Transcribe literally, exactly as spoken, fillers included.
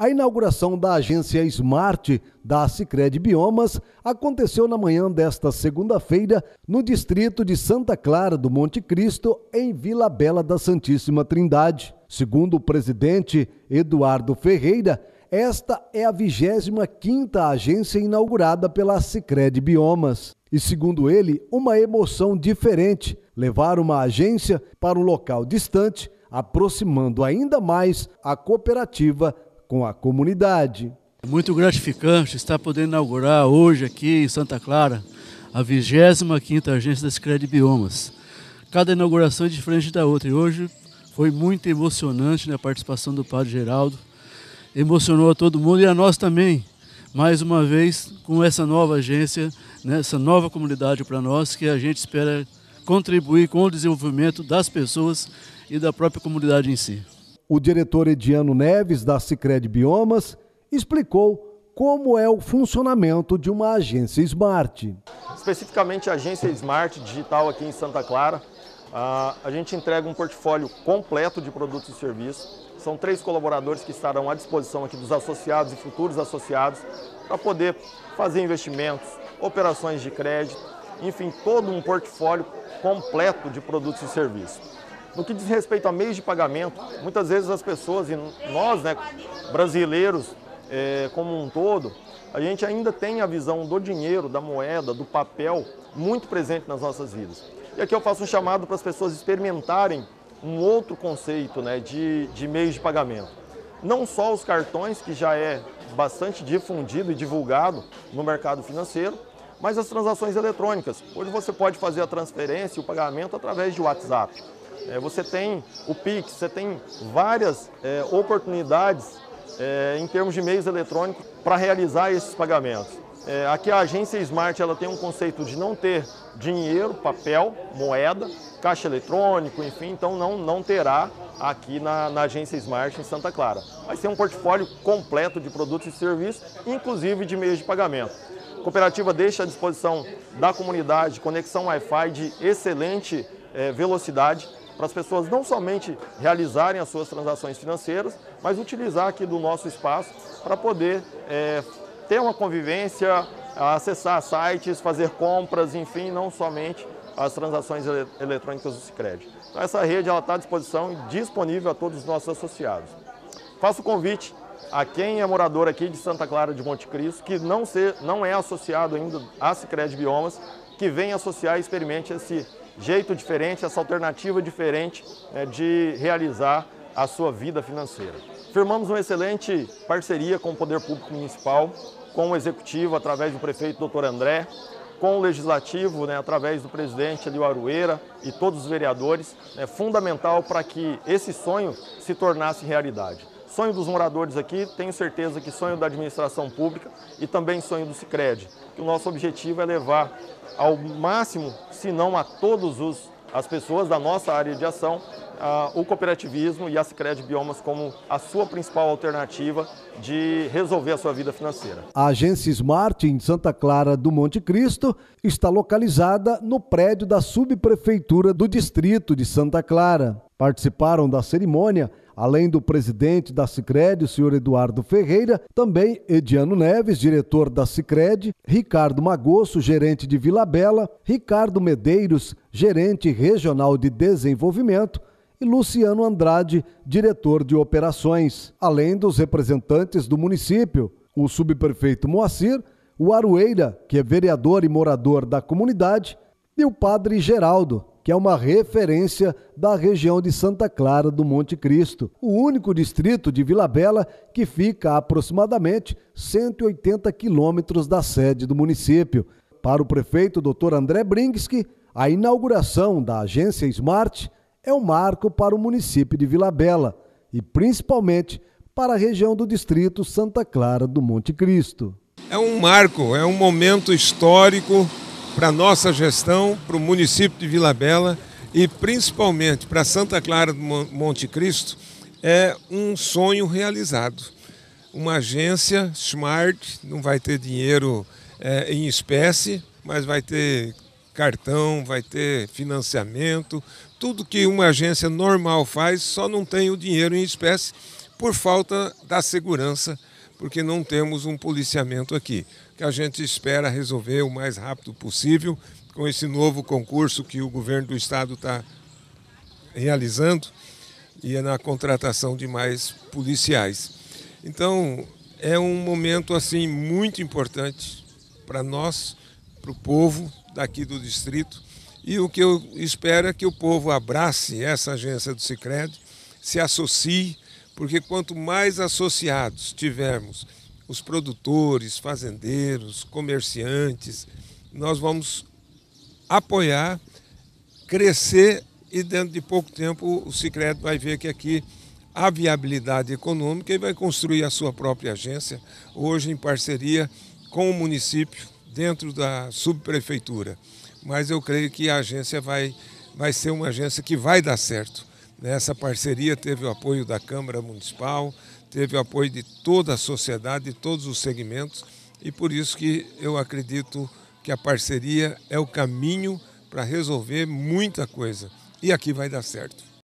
A inauguração da agência Smart da Sicredi Biomas aconteceu na manhã desta segunda-feira no distrito de Santa Clara do Monte Cristo, em Vila Bela da Santíssima Trindade. Segundo o presidente Eduardo Ferreira, esta é a vigésima quinta agência inaugurada pela Sicredi Biomas. E segundo ele, uma emoção diferente, levar uma agência para um local distante, aproximando ainda mais a cooperativa com a comunidade. É muito gratificante estar podendo inaugurar hoje aqui em Santa Clara a vigésima quinta agência da Sicredi Biomas. Cada inauguração é diferente da outra e hoje foi muito emocionante, né, a participação do Padre Geraldo. Emocionou a todo mundo e a nós também, mais uma vez com essa nova agência, né, essa nova comunidade para nós, que a gente espera contribuir com o desenvolvimento das pessoas e da própria comunidade em si. O diretor Ediano Neves, da Sicredi Biomas, explicou como é o funcionamento de uma agência Smart. Especificamente a agência Smart Digital aqui em Santa Clara, a gente entrega um portfólio completo de produtos e serviços. São três colaboradores que estarão à disposição aqui dos associados e futuros associados para poder fazer investimentos, operações de crédito, enfim, todo um portfólio completo de produtos e serviços. No que diz respeito a meios de pagamento, muitas vezes as pessoas, e nós, né, brasileiros é, como um todo, a gente ainda tem a visão do dinheiro, da moeda, do papel, muito presente nas nossas vidas. E aqui eu faço um chamado para as pessoas experimentarem um outro conceito, né, de, de meios de pagamento. Não só os cartões, que já é bastante difundido e divulgado no mercado financeiro, mas as transações eletrônicas. Hoje você pode fazer a transferência e o pagamento através de WhatsApp. É, você tem o Pix, você tem várias é, oportunidades é, em termos de meios eletrônicos para realizar esses pagamentos. É, aqui a agência Smart ela tem um conceito de não ter dinheiro, papel, moeda, caixa eletrônico, enfim, então não, não terá aqui na, na agência Smart em Santa Clara. Vai ser um portfólio completo de produtos e serviços, inclusive de meios de pagamento. A cooperativa deixa à disposição da comunidade conexão Wi-Fi de excelente é, velocidade, para as pessoas não somente realizarem as suas transações financeiras, mas utilizar aqui do nosso espaço para poder é, ter uma convivência, acessar sites, fazer compras, enfim, não somente as transações ele eletrônicas do Sicredi. Então, essa rede está à disposição e disponível a todos os nossos associados. Faço o convite a quem é morador aqui de Santa Clara de Monte Cristo, que não, ser, não é associado ainda à Sicredi Biomas, que venha associar e experimente esse jeito diferente, essa alternativa diferente, né, de realizar a sua vida financeira. Firmamos uma excelente parceria com o Poder Público Municipal, com o Executivo, através do prefeito doutor André, com o Legislativo, né, através do presidente Elio Arueira e todos os vereadores, é fundamental para que esse sonho se tornasse realidade. Sonho dos moradores aqui, tenho certeza que sonho da administração pública e também sonho do Sicredi. O nosso objetivo é levar ao máximo, se não a todas as pessoas da nossa área de ação, uh, o cooperativismo e a Sicredi Biomas como a sua principal alternativa de resolver a sua vida financeira. A agência Smart em Santa Clara do Monte Cristo está localizada no prédio da subprefeitura do distrito de Santa Clara. Participaram da cerimônia, além do presidente da Sicredi, o senhor Eduardo Ferreira, também Ediano Neves, diretor da Sicredi, Ricardo Magosso, gerente de Vila Bela, Ricardo Medeiros, gerente regional de desenvolvimento, e Luciano Andrade, diretor de operações, além dos representantes do município, o subprefeito Moacir, o Arueira, que é vereador e morador da comunidade, e o padre Geraldo, que é uma referência da região de Santa Clara do Monte Cristo, o único distrito de Vila Bela que fica a aproximadamente cento e oitenta quilômetros da sede do município. Para o prefeito doutor André Brinski, a inauguração da agência Smart é um marco para o município de Vila Bela e principalmente para a região do distrito Santa Clara do Monte Cristo. É um marco, é um momento histórico para a nossa gestão, para o município de Vila Bela e principalmente para Santa Clara do Monte Cristo, é um sonho realizado. Uma agência Smart, não vai ter dinheiro é, em espécie, mas vai ter cartão, vai ter financiamento, tudo que uma agência normal faz, só não tem o dinheiro em espécie, por falta da segurança, porque não temos um policiamento aqui, que a gente espera resolver o mais rápido possível com esse novo concurso que o governo do estado está realizando e é na contratação de mais policiais. Então, é um momento assim muito importante para nós, para o povo daqui do distrito, e o que eu espero é que o povo abrace essa agência do Sicredi, se associe, porque quanto mais associados tivermos, os produtores, fazendeiros, comerciantes, nós vamos apoiar, crescer e dentro de pouco tempo o Sicredi vai ver que aqui há viabilidade econômica e vai construir a sua própria agência, hoje em parceria com o município, dentro da subprefeitura. Mas eu creio que a agência vai, vai ser uma agência que vai dar certo. Nessa parceria teve o apoio da Câmara Municipal, teve o apoio de toda a sociedade, de todos os segmentos, e por isso que eu acredito que a parceria é o caminho para resolver muita coisa. E aqui vai dar certo.